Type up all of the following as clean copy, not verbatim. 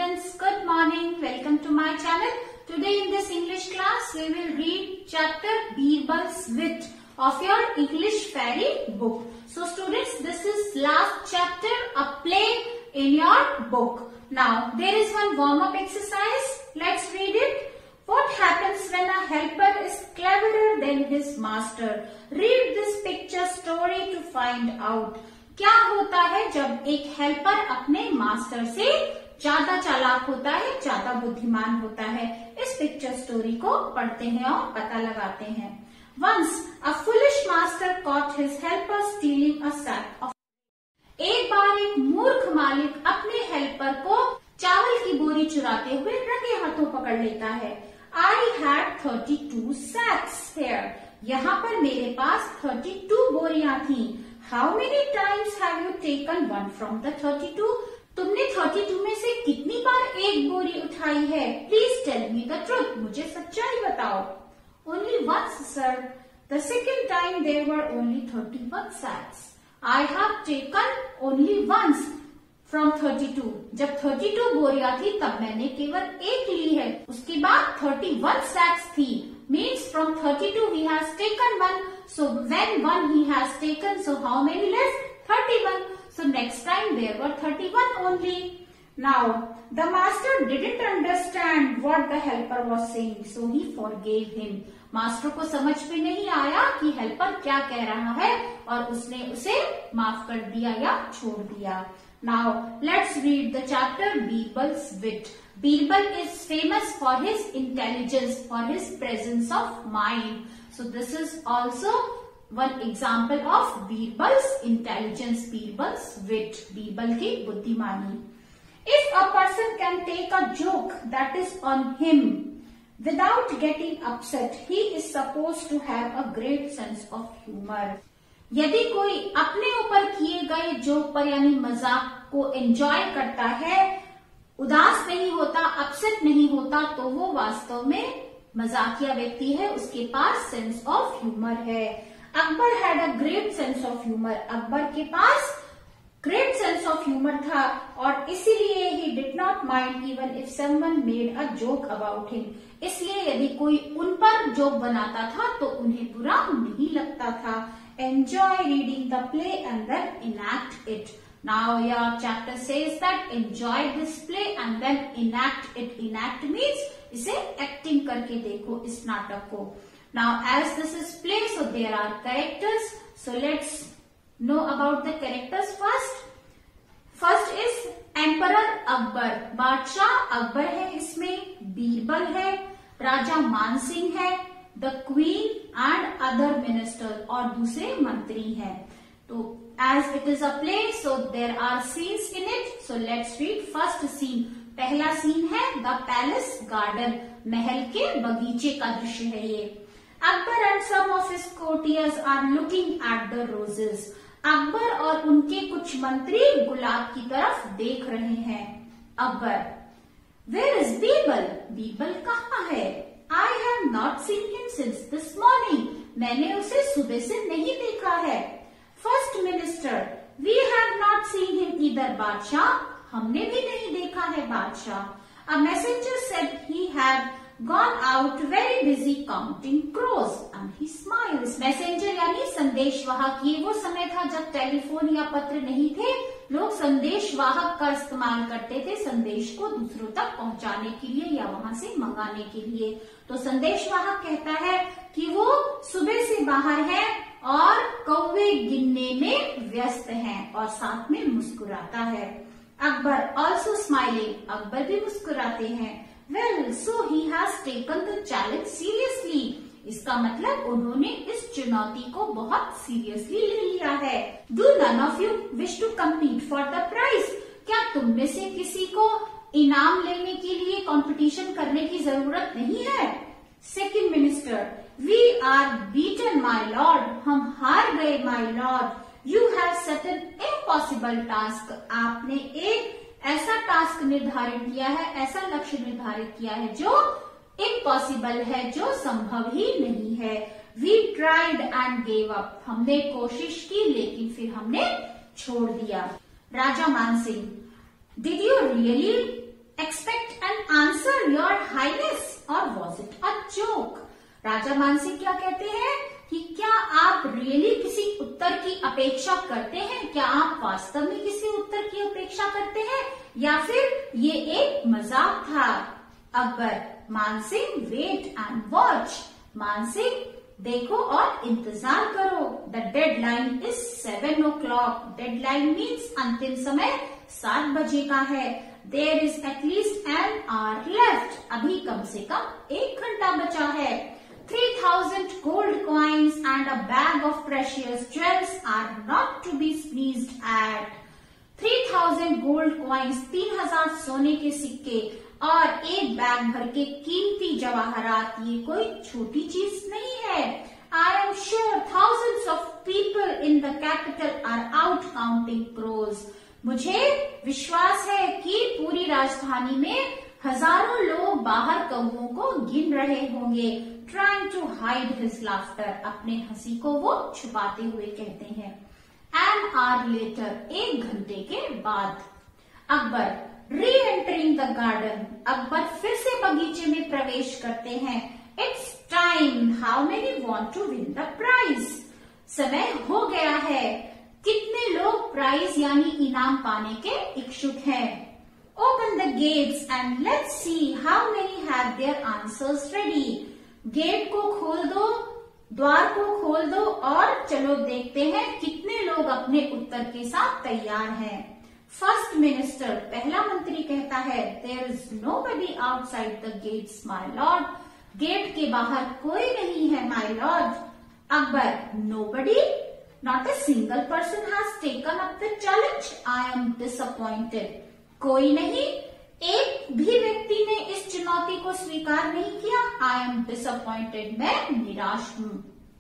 students, good morning. Welcome to my channel. Today in this English class, we will read chapter Birbal's Wit of your English Fairy book. So students, this is last chapter, a play in your book. Now, there is one warm-up exercise. Let's read it. What happens when a helper is cleverer than his master? Read this picture story to find out. क्या होता है जब एक helper अपने master से ज्यादा चालाक होता है, ज्यादा बुद्धिमान होता है? इस पिक्चर स्टोरी को पढ़ते हैं और पता लगाते हैं. Once a foolish master caught his helper stealing a sack of. एक बार एक मूर्ख मालिक अपने हेल्पर को चावल की बोरी चुराते हुए रंगे हाथों पकड़ लेता है. I had 32 sacks here. यहाँ पर मेरे पास 32 बोरियां थी. How many times have you taken one from the 32? तुमने 32 में से कितनी बार एक बोरी उठाई है? Please tell me the truth. मुझे सच्चाई बताओ. Only once, sir. The second time there were only 31 sacks. I have taken only once from 32. जब 32 बोरियां थी तब मैंने केवल एक ली है. उसके बाद 31 sacks थी. Means from 32 he has taken one. So when one he has taken, so how many left? 31. So next time there were 31 only. Now the master didn't understand what the helper was saying, so he forgave him. Master को समझ में नहीं आया कि helper क्या कह रहा है और उसने उसे माफ कर दिया या छोड़ दिया. Now let's read the chapter Birbal's Wit. Birbal is famous for his intelligence, for his presence of mind. So this is also one example of Birbal's intelligence, Birbal's wit, Birbal की बुद्धिमानी. If a person can take a joke that is on him without getting upset, he is supposed to have a great sense of humor. यदि कोई अपने ऊपर किए गए joke पर यानी मजाक को एंजॉय करता है, उदास नहीं होता, अपसेट नहीं होता, तो वो वास्तव में मजाकिया व्यक्ति है. उसके पास सेंस ऑफ ह्यूमर है. Akbar had a great sense of humour. Akbar के पास ग्रेट सेंस ऑफ ह्यूमर था और इसीलिए he did not mind even if someone made a joke about him. इसलिए यदि कोई उन पर जोक बनाता था तो उन्हें बुरा नहीं लगता था. Enjoy reading the play and then enact it. Now your chapter says that enjoy this play and then enact it. Enact means इसे acting करके देखो इस नाटक को. Now as this is play, so there are characters. So let's know about the characters first. First is Emperor Akbar. बादशाह अकबर है इसमें, बीरबल है, राजा मानसिंह है, the queen and other minister और दूसरे मंत्री हैं. तो as it is a play, so there are scenes in it. So let's read first scene. पहला सीन है the palace garden. महल के बगीचे का दृश्य है ये. Akbar and some of his courtiers are looking at the roses. Akbar और उनके कुछ मंत्री गुलाब की तरफ देख रहे हैं. Akbar, where is Birbal? बीरबल कहाँ है? I have not seen him since this morning. मैंने उसे सुबह से नहीं देखा है. First minister, we have not seen him either. बादशाह, हमने भी नहीं देखा है बादशाह. A messenger said he had gone out very busy counting crows and he smiles. Messenger यानी संदेशवाहक. ये वो समय था जब टेलीफोन या पत्र नहीं थे. लोग संदेशवाहक का इस्तेमाल करते थे संदेश को दूसरों तक पहुंचाने के लिए या वहां से मंगाने के लिए. तो संदेशवाहक कहता है कि वो सुबह से बाहर है और कौवे गिनने में व्यस्त हैं और साथ में मुस्कुराता है. Akbar also smiling. अकबर भी मुस्कुराते हैं. Well, so he has taken the challenge seriously. इसका मतलब उन्होंने इस चुनौती को बहुत सीरियसली ले लिया है. Do none of you wish to compete for the prize? क्या तुम में से किसी को इनाम लेने के लिए कंपटीशन करने की जरूरत नहीं है? Second minister, we are beaten my lord. हम हार गए my lord. You have set an impossible task. आपने एक ऐसा टास्क निर्धारित किया है, ऐसा लक्ष्य निर्धारित किया है जो इम्पॉसिबल है, जो संभव ही नहीं है. We tried and gave up. हमने कोशिश की लेकिन फिर हमने छोड़ दिया. Raja Mansingh, did you really expect Raja Mansingh क्या कहते हैं कि क्या आप रियली किसी उत्तर की अपेक्षा करते हैं? क्या आप वास्तव में किसी उत्तर की अपेक्षा करते हैं या फिर ये एक मजाक था? Akbar, Mansingh, wait and watch. Mansingh, देखो और इंतजार करो। The deadline is 7 o'clock। Deadline means अंतिम समय 7 बजे का है। There is at least an hour left. अभी कम से कम 1 घंटा बचा है। 3000 gold coins and a bag of precious jewels are not to be sneezed at। 3000 gold coins, 3000 सोने के सिक्के और एक बैग भर के कीमती जवाहरात, ये कोई छोटी चीज नहीं है। I am sure thousands of people in the capital are out counting crores। मुझे विश्वास है कि पूरी राजधानी में हजारों लोग बाहर कौवों को गिन रहे होंगे। Trying to hide his laughter, अपने हंसी को वो छुपाते हुए कहते हैं। An hour later, 1 घंटे के बाद। Akbar, reentering the garden. Akbar फिर से बगीचे में प्रवेश करते हैं। It's time, how many want to win the prize? समय हो गया है। कितने लोग प्राइज यानी इनाम पाने के इच्छुक हैं? Open the gates and let's see how many have their answers ready। Gate को खोल दो, द्वार को खोल दो और चलो देखते हैं कितने लोग अपने उत्तर के साथ तैयार हैं। फर्स्ट मिनिस्टर, पहला मंत्री कहता है, there is nobody outside the gates my lord. Gate के बाहर कोई नहीं है my lord. Akbar, nobody, not a single person has taken up the challenge. I am disappointed. कोई नहीं, एक भी व्यक्ति ने इस चुनौती को स्वीकार नहीं किया। आई एम डिसअपॉइंटेड, मैं निराश हूं।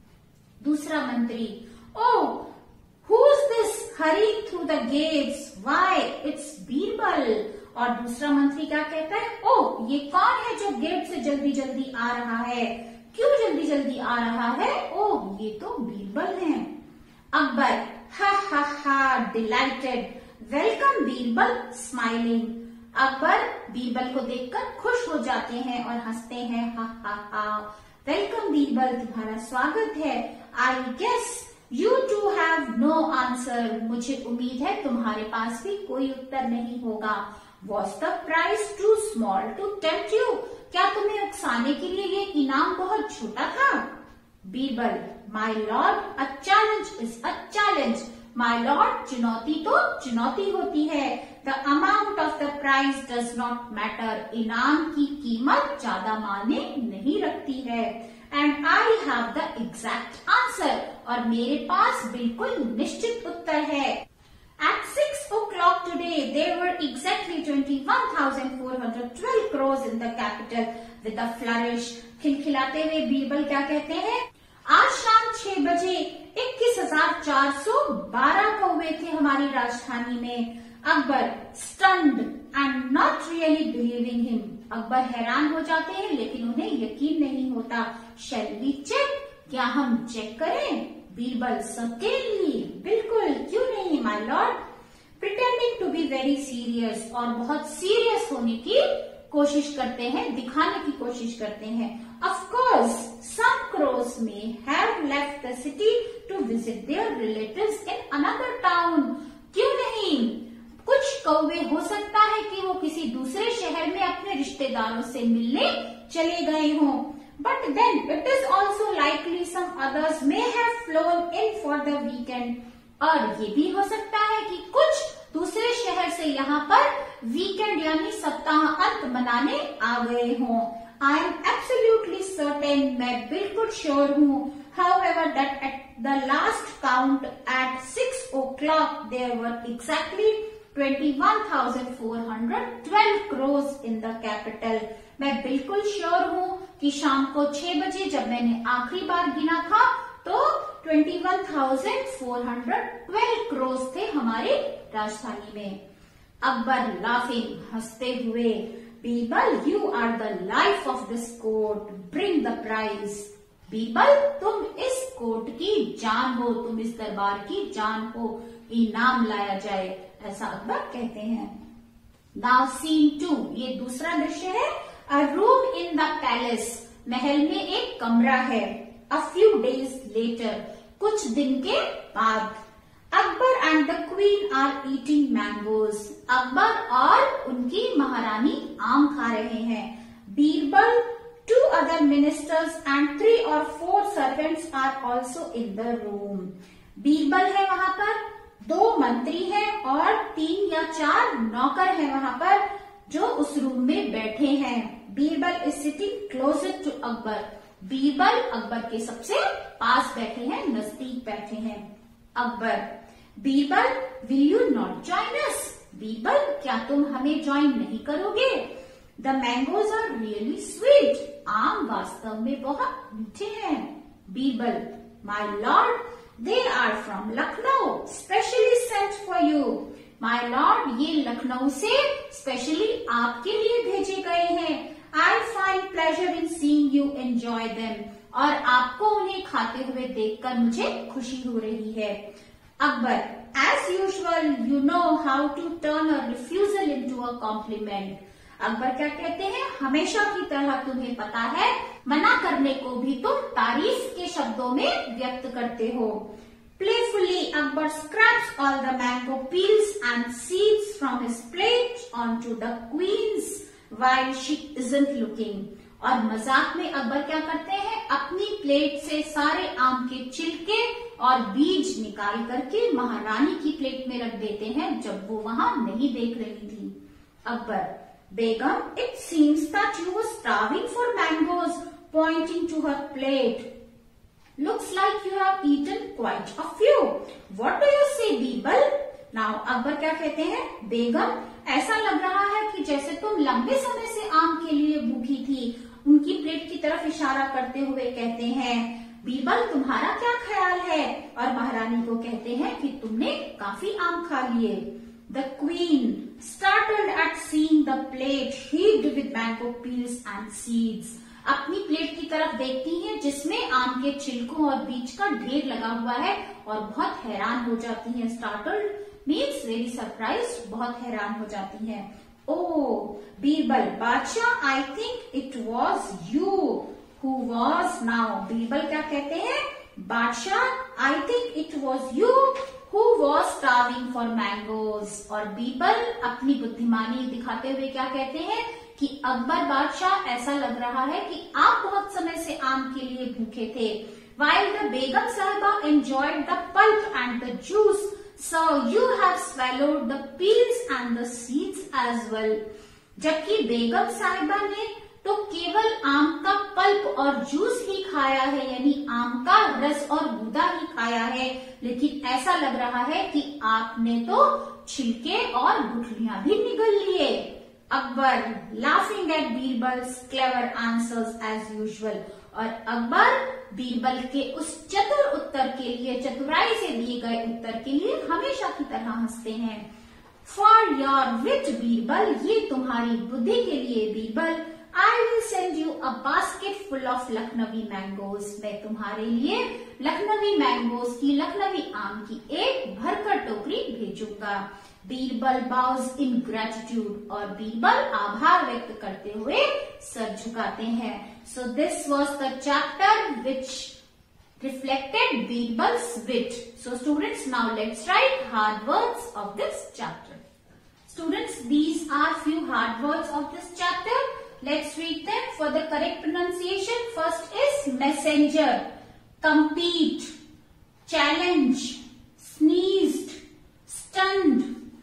दूसरा मंत्री, oh, who is this hurrying through the gates? Why, it's Birbal. और दूसरा मंत्री क्या कहता है? ओह, ये कौन है जो गेट से जल्दी जल्दी आ रहा है? क्यों जल्दी जल्दी आ रहा है? ओह, ये तो बीरबल है। Akbar, ha ha ha, delighted. Welcome Birbal, smiling. Akbar Birbal को देखकर खुश हो जाते हैं और हंसते हैं। हा हा हा, वेलकम बीरबल, तुम्हारा स्वागत है। I guess you too have no answer. मुझे उम्मीद है तुम्हारे पास भी कोई उत्तर नहीं होगा। Was the prize too small to tempt you? क्या तुम्हें उकसाने के लिए ये इनाम बहुत छोटा था? Birbal, my lord, a challenge is a challenge. My lord, चुनौती तो चुनौती होती है। The amount of the prize does not matter. इनाम की कीमत ज्यादा मायने नहीं रखती है। And I have the exact answer. और मेरे पास बिल्कुल निश्चित उत्तर है। At 6 o'clock today, there were exactly 21,412 crores in the capital with a flourish। खिलखिलाते हुए बीरबल क्या कहते हैं? आज शाम 6 बजे 21,412 कौवे थे हमारी राजधानी में। Akbar, stunned and not really believing him. Akbar हैरान हो जाते हैं लेकिन उन्हें यकीन नहीं होता। Shall we check? क्या हम चेक करें? बीरबल, सर्टेनली, बिल्कुल, क्यों नहीं my lord. Pretending to be very serious, और बहुत सीरियस होने की कोशिश करते हैं, दिखाने की कोशिश करते हैं। Of course some crows may have left the city to visit their relatives in another town. क्यों नहीं, कुछ कौवे हो सकता है कि वो किसी दूसरे शहर में अपने रिश्तेदारों से मिलने चले गए हों। But then it is also likely some others may have flown in for the weekend। और ये भी हो सकता है कि कुछ दूसरे शहर से यहाँ पर वीकेंड यानी सप्ताह अंत मनाने आ गए हों। I am absolutely certain, मैं बिल्कुल श्योर हूँ। However, that at the last count at 6 o'clock there were exactly 21,412 crores in the capital। मैं बिल्कुल श्योर हूँ कि शाम को 6 बजे जब मैंने आखिरी बार गिना था तो 21,412 crores थे हमारी राजधानी में। अकबर, लाफिंग, हंसते हुए, Birbal, you are the life of this court, bring the prize. Birbal, तुम इस कोर्ट की जान हो, तुम इस दरबार की जान हो, इनाम लाया जाए, ऐसा अकबर कहते हैं। नाउ सीन 2, ये दूसरा दृश्य है। A room in the palace। महल में एक कमरा है। A few days later, कुछ दिन के बाद। Akbar and the queen are eating mangoes. Akbar और उनकी महारानी आम खा रहे हैं। Birbal, 2 other ministers and 3 or 4 servants are also in the room. Birbal है वहां पर, 2 मंत्री हैं और 3 या 4 नौकर हैं वहां पर जो उस रूम में बैठे हैं। Birbal is sitting closer to Akbar. Birbal Akbar के सबसे पास बैठे हैं, नजदीक बैठे हैं। Akbar, Birbal will you not join us? Birbal, क्या तुम हमें ज्वाइन नहीं करोगे? The mangoes are really sweet. आम वास्तव में बहुत मीठे हैं। Birbal, my lord, they are from Lucknow, specially sent for you. My lord, ये लखनऊ से स्पेशली आपके लिए भेजे गए हैं। I find pleasure in seeing you enjoy them. और आपको उन्हें खाते हुए देखकर मुझे खुशी हो रही है। Akbar, as usual you know how to turn a refusal into a compliment. Akbar क्या कहते हैं, हमेशा की तरह तुम्हें पता है मना करने को भी तुम तारीफ के शब्दों में व्यक्त करते हो। Playfully, Akbar scraps all the mango peels and seeds from his plate onto the queen's while she isn't looking. और मजाक में अकबर क्या करते हैं, अपनी प्लेट से सारे आम के छिलके और बीज निकाल करके महारानी की प्लेट में रख देते हैं जब वो वहां नहीं देख रही थी। अकबर, बेगम, it seems that you were starving for mangoes, pointing to her plate. Looks like you have eaten quite a few. What do you say, Birbal? Now, Akbar क्या कहते हैं, बेगम, ऐसा लग रहा है कि जैसे तुम लंबे समय से आम के लिए भूखी थी। उनकी प्लेट की तरफ इशारा करते हुए कहते हैं, बीरबल, तुम्हारा क्या ख्याल है? और महारानी को कहते हैं कि तुमने काफी आम खा लिए। The queen, startled at seeing the plate heaped with mango peels and seeds, अपनी प्लेट की तरफ देखती हैं जिसमें आम के छिलकों और बीज का ढेर लगा हुआ है और बहुत हैरान हो जाती हैं। स्टार्टल्ड मीन्स वेरी सरप्राइज्ड, बहुत हैरान हो जाती हैं। Oh Birbal, Badshah, I think it was you who was. Now Birbal क्या कहते हैं, Badshah, I think it was you who was starving for mangoes. और बीरबल अपनी बुद्धिमानी दिखाते हुए क्या कहते हैं कि अकबर बादशाह, ऐसा लग रहा है कि आप बहुत समय से आम के लिए भूखे थे। While the बेगम साहिबा enjoyed the pulp and the juice, so you have swallowed the peels and the seeds as well. जबकि बेगम साहिबा ने तो केवल आम का पल्प और जूस ही खाया है, यानी आम का रस और गूदा ही खाया है, लेकिन ऐसा लग रहा है कि आपने तो छिलके और गुठलियां भी निगल लिए। Akbar, laughing at Birbal's clever answers as usual. और अकबर बीरबल के उस चतुर उत्तर के लिए, चतुराई से दिए गए उत्तर के लिए हमेशा की तरह हंसते हैं। फॉर योर विट बीरबल, ये तुम्हारी बुद्धि के लिए Birbal, I will send you a basket full of Lucknowi mangoes. मैं तुम्हारे लिए लखनवी मैंगोज की, लखनवी आम की एक भरकर टोकरी भेजूंगा। बीरबल बाउज इन ग्रेटिट्यूड, और बीरबल आभार व्यक्त करते हुए सर झुकाते हैं। So this was the chapter which reflected Birbal's wit. So students, now let's write hard words of this chapter. Students, these are few hard words of this chapter. Let's read them for the correct pronunciation. First is messenger, compete, challenge, sneezed, stunned,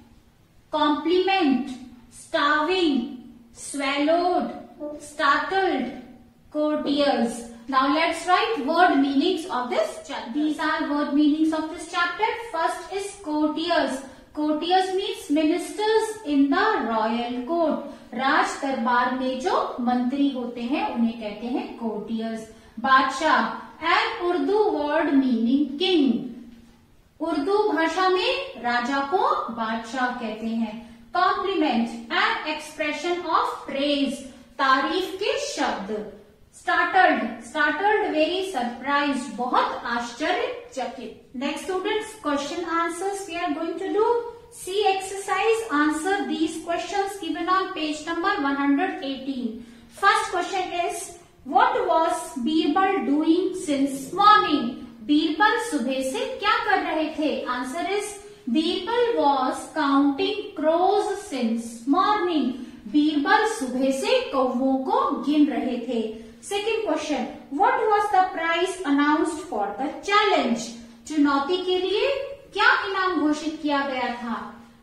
compliment, starving, swallowed, startled, courtiers. Now let's write word meanings of this chapter. These are word meanings of this chapter. First is courtiers. Courtiers means ministers in the royal court. राज दरबार में जो मंत्री होते हैं उन्हें कहते हैं courtiers. Badshah, an Urdu word meaning king. Urdu भाषा में राजा को बादशाह कहते हैं। Compliment, an expression of praise, तारीफ के शब्द। Startled, startled, very surprised, बहुत आश्चर्यचकित। Next students, question answers we are going to do. See exercise, answer these questions given on page number 118. First question is, What was Birbal doing since morning? Birbal सुबह से क्या कर रहे थे? Answer is Birbal was counting crows since morning. Birbal सुबह से कौवों को गिन रहे थे. Second question, what was the prize announced for the challenge? चुनौती के लिए क्या इनाम घोषित किया गया था?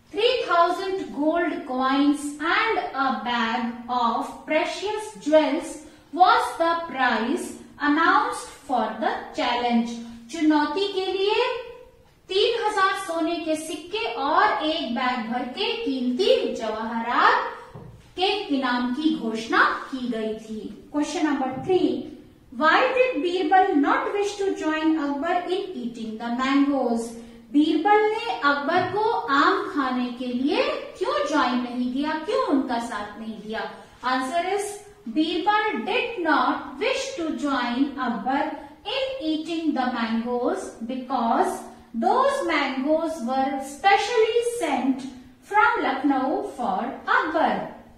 3000 gold coins and a bag of precious jewels was the prize announced for the challenge. चुनौती के लिए 3000 सोने के सिक्के और एक बैग भर के कीमती जवाहरात के इनाम की घोषणा की गई थी. Question number 3, Why did Birbal not wish to join Akbar in eating the mangoes? Birbal ने अकबर को आम खाने के लिए क्यों ज्वाइन नहीं किया, क्यों उनका साथ नहीं दिया? Answer is Birbal did not wish to join Akbar in eating the mangoes because those mangoes were specially sent from Lucknow for Akbar.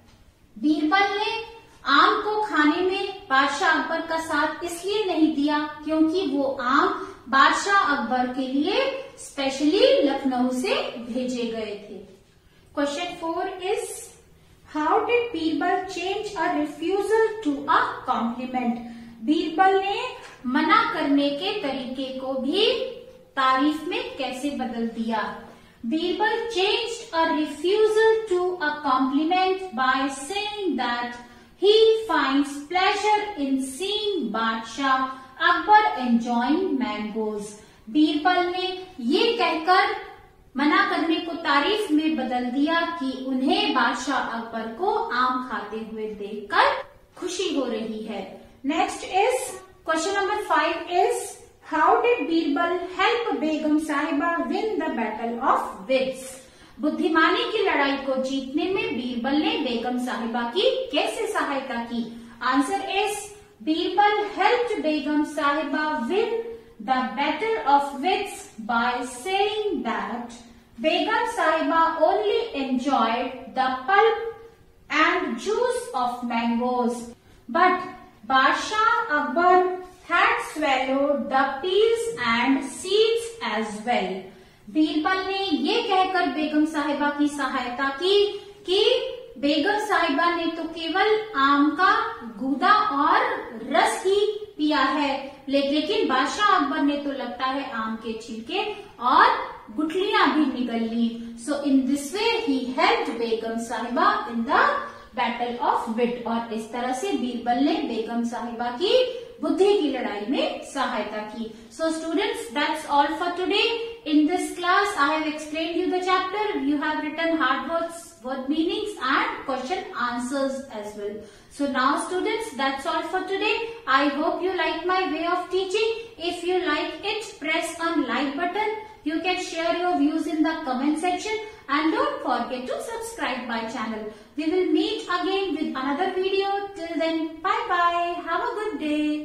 Birbal ने आम को खाने में बादशाह अकबर का साथ इसलिए नहीं दिया क्योंकि वो आम बादशाह अकबर के लिए स्पेशली लखनऊ से भेजे गए थे. Question 4 is how did Birbal change a refusal to a compliment? Birbal ने मना करने के तरीके को भी तारीफ में कैसे बदल दिया? Birbal changed a refusal to a compliment by saying that he finds pleasure in seeing बादशाह अकबर enjoying mangoes. बीरबल ने ये कहकर मना करने को तारीफ में बदल दिया कि उन्हें बादशाह अकबर को आम खाते हुए देखकर खुशी हो रही है. Next is question number 5 is how did Birbal help Begum Sahiba win the battle of wits? बुद्धिमानी की लड़ाई को जीतने में बीरबल ने बेगम साहिबा की कैसे सहायता की? Answer is Birbal helped Begum Sahiba win the battle of wits by saying that Begum Sahiba only enjoyed the pulp and juice of mangoes but Badshah Akbar had swallowed the peels and seeds as well. Birbal ने ये कहकर बेगम साहिबा की सहायता की कि बेगम साहिबा ने तो केवल आम का गूदा और रस ही पिया है, लेकिन बादशाह अकबर ने तो लगता है आम के छिलके और गुठलियां भी निगल ली. सो in this way he helped Begum Sahiba in the battle of wit. और इस तरह से बीरबल ने बेगम साहिबा की बुद्धि की लड़ाई में सहायता की. So students, that's all for today. In this class, I have explained you the chapter. You have written hard words, word meanings and question answers as well. So now students, that's all for today. I hope you like my way of teaching. If you like it, press on like button. You can share your views in the comment section and don't forget to subscribe my channel. We will meet again with another video. Till then, bye bye. Have a good day.